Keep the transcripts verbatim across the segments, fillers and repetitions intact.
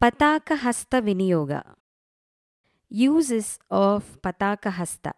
Patakahasta-Viniyoga. Uses of Patakahasta.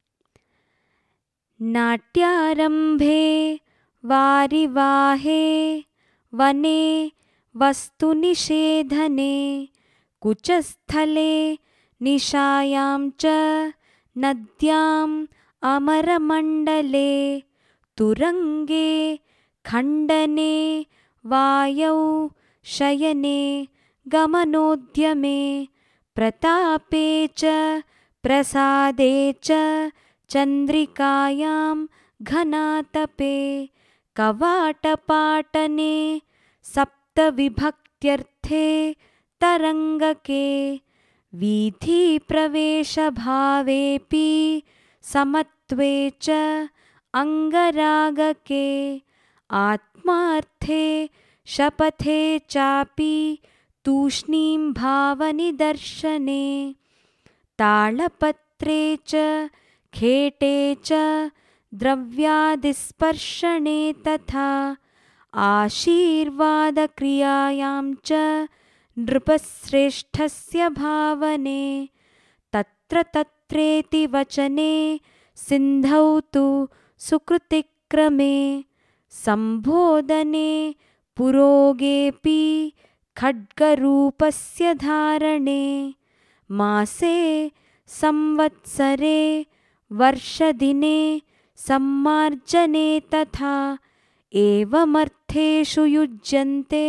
Natyarambhe varivahe vane vastunishedhane kuchasthale nishayam cha nadyam amaramandale turange khandane vayau shayane gamanodhyame pratape cha prasade cha chandrikayam ghanatape kavatapatane saptavibhaktyarthe tarangake vidhi pravesha bhavepi samatve cha angaragake atmarthe shapathe chapi tushnim bhavani darshane talapatre cha khete cha dravyadisparshane tatha आशीर्वाद क्रियायां च नृपश्रेष्ठस्य भावने तत्र तत्रेति वचने सिन्धौ तु सुकृतिक्रमे संबोधने पुरोगेऽपि खड्गरूपस्य धारणे मासे संवत्सरे वर्षदिने सम्मार्जने तथा एवमर्थेषु युज्यन्ते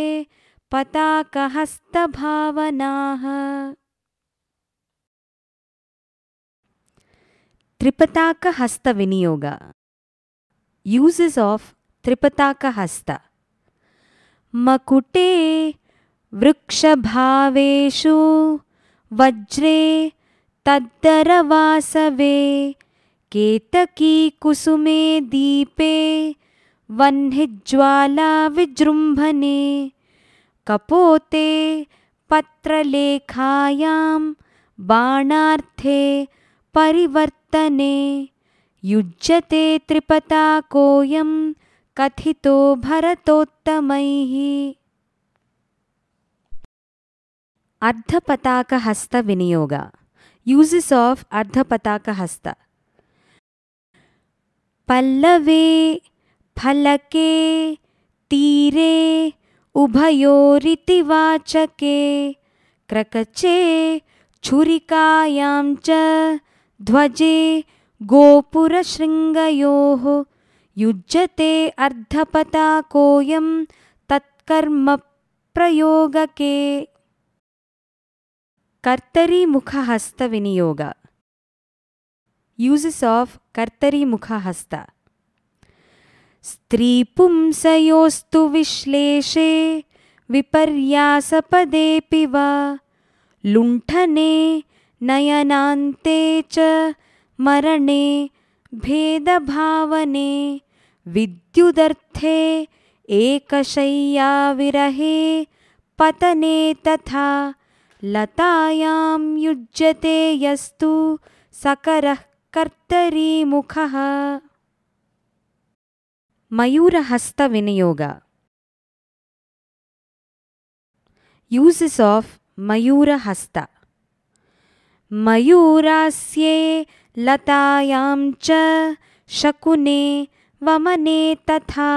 पताकहस्तभावनाः। Tripataka-hasta-Viniyoga. Uses of Tripataka-hasta. Makute vrikshabhaveshu vajre taddaravasave ketaki kusume deepe वह्निज्वाला विजृम्भणे कपोते पत्रलेखायां बाणार्थे परिवर्तने युज्यते त्रिपताकोऽयं कथितो भरतोत्तमैः। अर्धपताकहस्त-विनियोगा. Uses of अर्धपताकहस्त. पल्लवे फलके तीरे उभयोरिति वाचके क्रकचे छुरिकायां च ध्वजे गोपुरशृङ्गयोः युज्यते अर्धपताकोऽयं तत्कर्म प्रयोगके। कर्तरीमुखहस्त-विनियोगा. Uses of कर्तरीमुखहस्त. स्त्रीपुंसयोस्तु विश्लेषे विपर्यासपदेऽपि वा लुण्ठने नयनान्ते च मरणे भेदभावने विद्युदर्थे एकशय्याविरहे पतने तथा लतायां युज्यते यस्तु सकरः कर्तरीमुखः। मयूरहस्त-विनियोगा. Uses of मयूरहस्त. मयूरास्ये लतायां च शकुने वमने तथा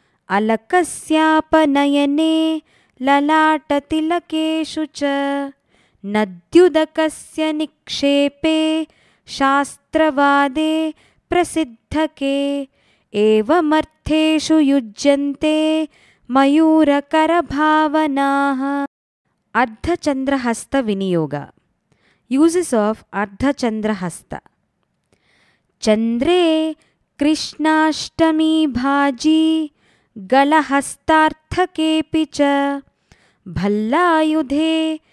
अलकस्यापनयने ललाटतिलकेषु च नद्युदकस्य निक्षेपे शास्त्रवादे प्रसिद्धके एवमर्थेषु युज्यन्ते मयूरकरभावनाः। अर्धचन्द्रहस्त-विनियोगा. Uses of अर्धचन्द्रहस्त. चन्द्रे कृष्णाष्टमी भाजी गलहस्तार्थकेऽपि च भल्लायुधे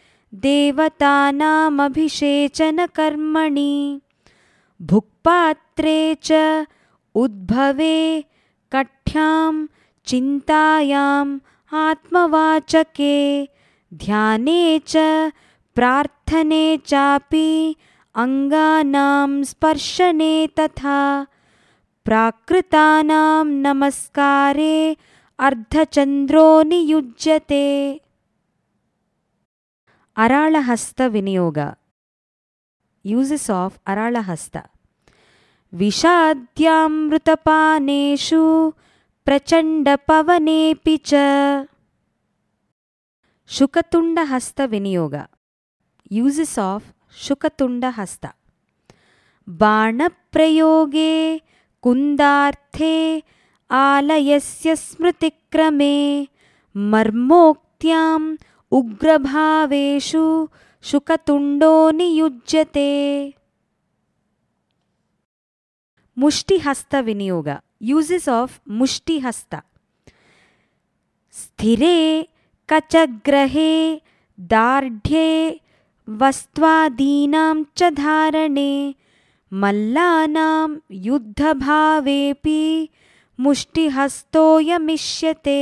देवतानामभिषेचनकर्मणि भुक्पात्रे च उद्भवे कठ्यां चिन्तायाम् आत्मवाचके ध्याने च प्रार्थने चापि अङ्गानां स्पर्शने तथा प्राकृतानां नमस्कारे अर्धचन्द्रो नियुज्यते। अराळहस्तविनियोग uses of अराळहस्त विषाद्यामृतपानेषु प्रचण्डपवनेऽपि च शुकतुण्डहस्तविनियोग uses of शुकतुण्डहस्त बाणप्रयोगे कुन्दार्थे आलयस्य स्मृतिक्रमे मर्मोक्त्याम् उग्रभावेषु शुकतुण्डो नियुज्यते मुष्टिहस्तविनियोग uses of मुष्टिहस्त स्थिरे कचग्रहे दार्ढ्ये वस्त्वादीनां च धारणे मल्लानां युद्धभावेऽपि मुष्टिहस्तोऽयमिष्यते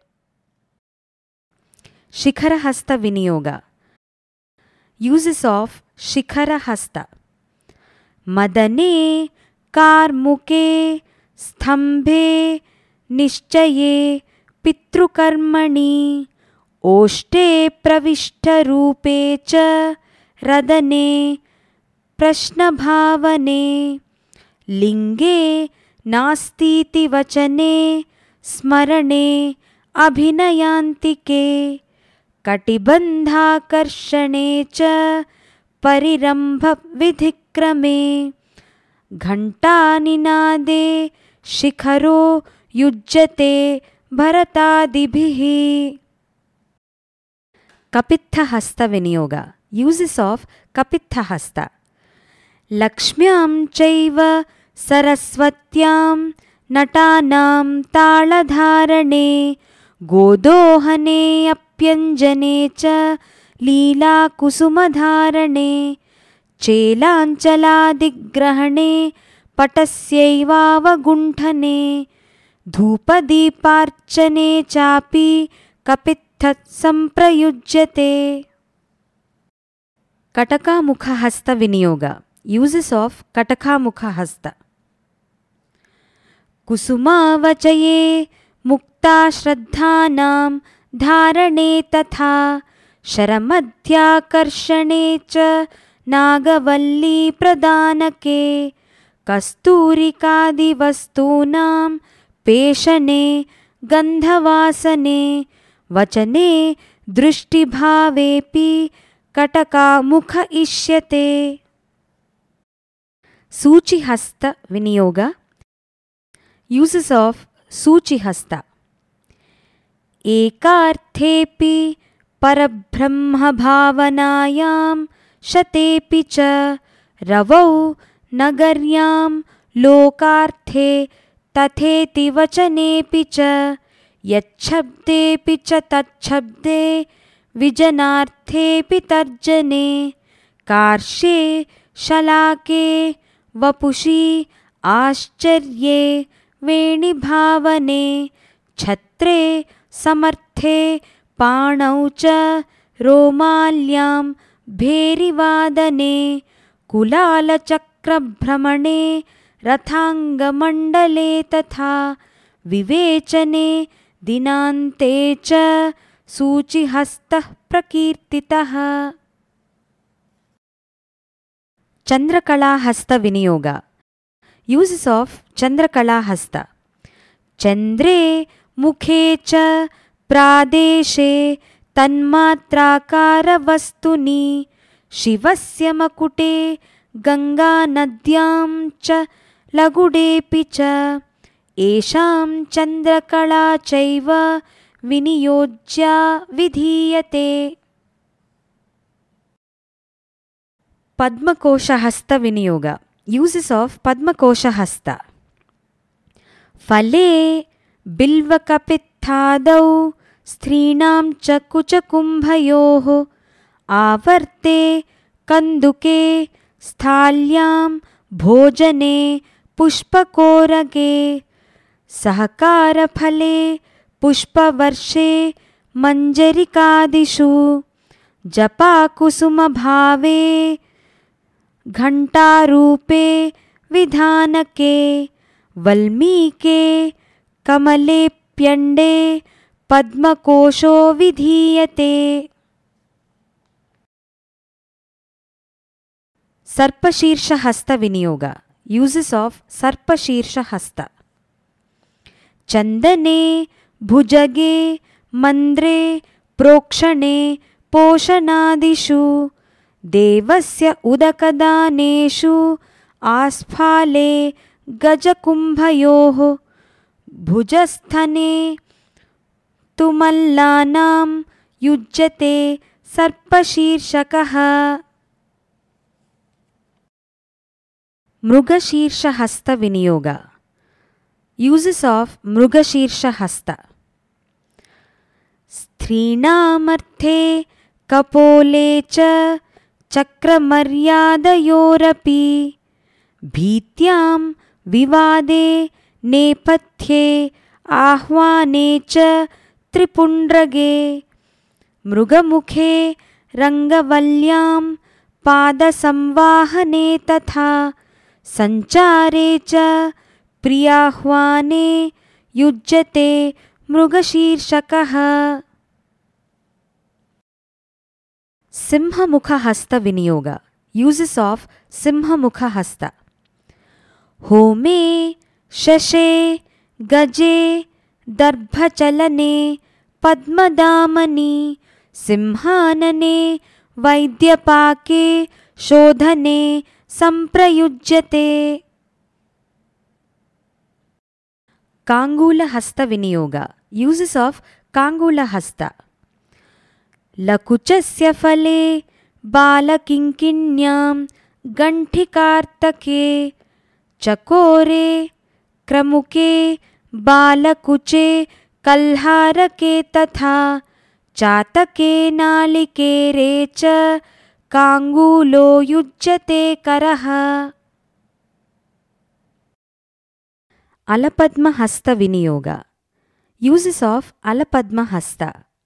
शिखरहस्तविनियोग uses of शिखरहस्त मदने कार्मुके स्तम्भे निश्चये पितृकर्मणि ओष्टे प्रविष्टरूपे च रदने प्रश्नभावने लिङ्गे नास्तीति वचने स्मरणे अभिनयान्तिके कटिबन्धाकर्षणे च परिरम्भविधिक्रमे घण्टानिनादे शिखरो युज्यते भरतादिभिः कपित्थहस्तविनियोग uses of कपित्थहस्त लक्ष्म्यां चैव सरस्वत्यां नटानां ताळधारणे गोदोहने अप्यञ्जने च लीलाकुसुमधारणे चेलाञ्चलादिग्रहणे पटस्यैवावगुण्ठने धूपदीपार्चने चापि कपित्थः सम्प्रयुज्यते कटकामुखहस्तविनियोग uses of कटकामुखहस्त कुसुमावचये मुक्ताश्रद्धानां धारणे तथा शरमध्याकर्षणे च नागवल्लीप्रदानके कस्तूरिकादिवस्तूनां पेषणे गन्धवासने वचने दृष्टिभावेऽपि कटकामुख इष्यते सूचिहस्तविनियोग uses of सूचिहस्त एकार्थेऽपि परब्रह्मभावनायां शतेऽपि च रवौ नगर्यां लोकार्थे तथेति वचनेऽपि च यच्छब्देऽपि च तच्छब्दे विजनार्थेऽपि तर्जने कार्ष्ये शलाके वपुषि आश्चर्ये वेणिभावने छत्रे समर्थे पाणौ च रोमाल्यां भेरिवादने कुलालचक्रभ्रमणे रथाङ्गमण्डले तथा विवेचने दिनान्ते च सूचिहस्तः प्रकीर्तितः चन्द्रकलाहस्तविनियोग uses of चन्द्रकलाहस्त चन्द्रे मुखे च प्रादेशे तन्मात्राकारवस्तुनि शिवस्य मकुटे गङ्गानद्यां च लगुडेऽपि च एषां चन्द्रकला चैव विनियोज्या विधीयते पद्मकोशहस्तविनियोग uses of पद्मकोशहस्त फले बिल्वकपित्थादौ स्त्रीणां च कुचकुम्भयोः आवर्ते कन्दुके स्थाल्यां भोजने पुष्पकोरगे सहकारफले पुष्पवर्षे मञ्जरिकादिषु जपाकुसुमभावे घण्टारूपे विधानके वल्मीके कमलेऽप्यण्डे पद्मकोशो विधीयते। सर्पशीर्षहस्तविनियोग uses of सर्पशीर्षहस्त चन्दने भुजगे मन्द्रे प्रोक्षणे पोषणादिषु देवस्य उदकदानेषु आस्फाले गजकुम्भयोः भुजस्थने तु मल्लानां युज्यते सर्पशीर्षकः मृगशीर्षहस्तविनियोग uses of मृगशीर्षहस्त स्त्रीणामर्थे कपोले च चक्रमर्यादयोरपि भीत्यां विवादे नेपथ्ये आह्वाने च त्रिपुण्ड्रगे मृगमुखे रङ्गवल्ल्यां पादसंवाहने तथा सञ्चारे च प्रियाह्वाने युज्यते मृगशीर्षकः सिंहमुखहस्तविनियोग uses of सिंहमुखहस्त होमे शशे गजे दर्भचलने पद्मदामनि सिंहानने वैद्यपाके शोधने संप्रयुज्यते काङ्गूलहस्तविनियोग uses of काङ्गूलहस्त लकुचस्य फले बालकिङ्किण्यां गण्ठिकार्तके चकोरे क्रमुके बालकुचे कल्हारके तथा चातके नालिकेरे च काङ्गूलो युज्यते करः अलपद्महस्तविनियोग uses of अलपद्महस्त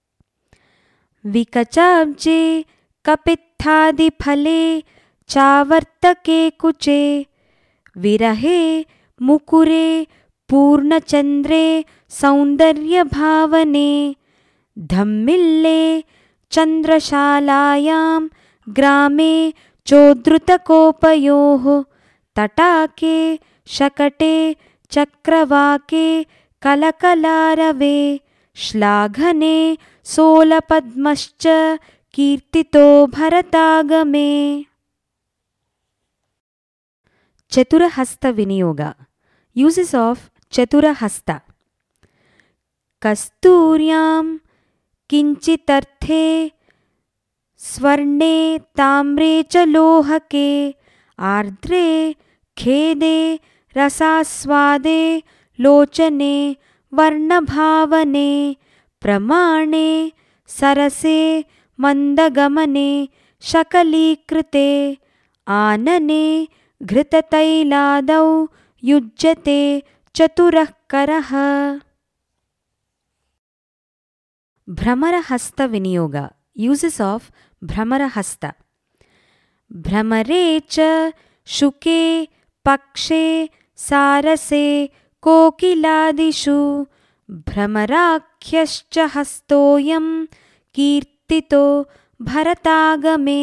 विकचाब्जे कपित्थादिफले चावर्तके कुचे विरहे मुकुरे पूर्णचन्द्रे सौन्दर्यभावने धम्मिल्ले चन्द्रशालायां ग्रामे चोद्धृतकोपयोः तटाके शकटे चक्रवाके कलकलारवे श्लाघने सोलपद्मश्च कीर्तितो भरतागमे चतुरहस्तविनियोग uses of चतुरहस्त कस्तूर्यां किञ्चिदर्थे स्वर्णे ताम्रे च लोहके आर्द्रे खेदे रसास्वादे लोचने वर्णभावने प्रमाणे सरसे मन्दगमने शकलीकृते आनने घृततैलादौ युज्यते चतुरः करः भ्रमरहस्तविनियोग uses of भ्रमरहस्त भ्रमरे च शुके पक्षे सारसे कोकिलादिषु भ्रमराख्यश्च हस्तोऽयं कीर्तितो भरतागमे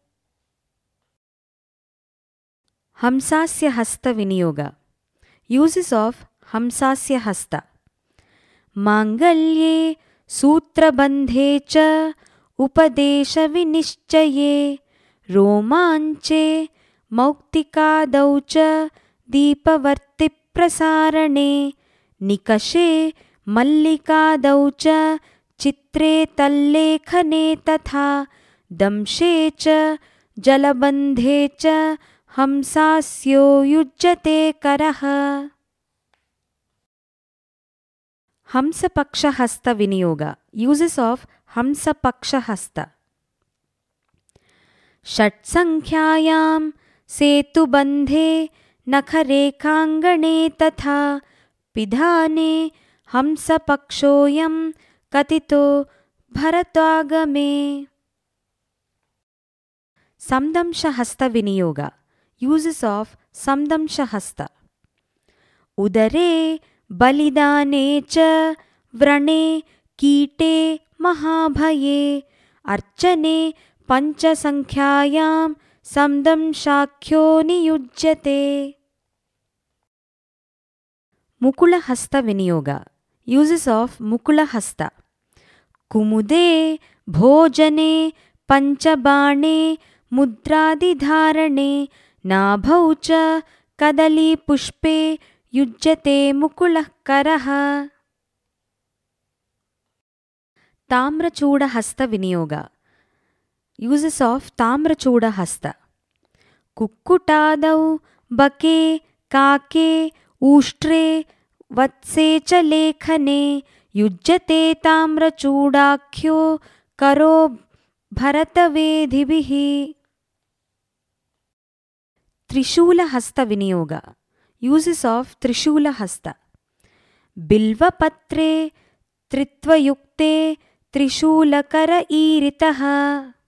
हंसास्य हस्तविनियोग uses of हंसास्य हस्त माङ्गल्ये सूत्रबन्धे च उपदेशविनिश्चये रोमाञ्चे मौक्तिकादौ च दीपवर्तिप्रसारणे निकषे मल्लिकादौ च चित्रे तल्लेखने तथा दंशे च जलबन्धे च हंसास्यो युज्यते करः हंसपक्षहस्तविनियोग uses of हंसपक्षहस्त षट्सङ्ख्यायां सेतुबन्धे नखरेखाङ्गणे तथा पिधाने हंसपक्षोऽयं कथितो भरतागमे संदंशहस्तविनियोग uses of संदंशहस्त उदरे बलिदाने च व्रणे कीटे महाभये अर्चने पञ्चसङ्ख्यायां संदंशाख्यो नियुज्यते. मुकुलहस्तविनियोग. Uses of मुकुलहस्त. कुमुदे भोजने पञ्चबाणे मुद्रादिधारणे नाभौ च कदलीपुष्पे युज्यते मुकुलः करः. ताम्रचूडहस्तविनियोग. Uses of ताम्रचूडहस्त. कुक्कुटादौ बके काके ऊष्ट्रे वत्से च लेखने युज्यते ताम्रचूडाख्यो करो भरतवेदिभिः. त्रिशूलहस्तविनियोग. Uses of त्रिशूलहस्त. बिल्वपत्रे त्रित्वयुक्ते त्रिशूलकर ईरितः.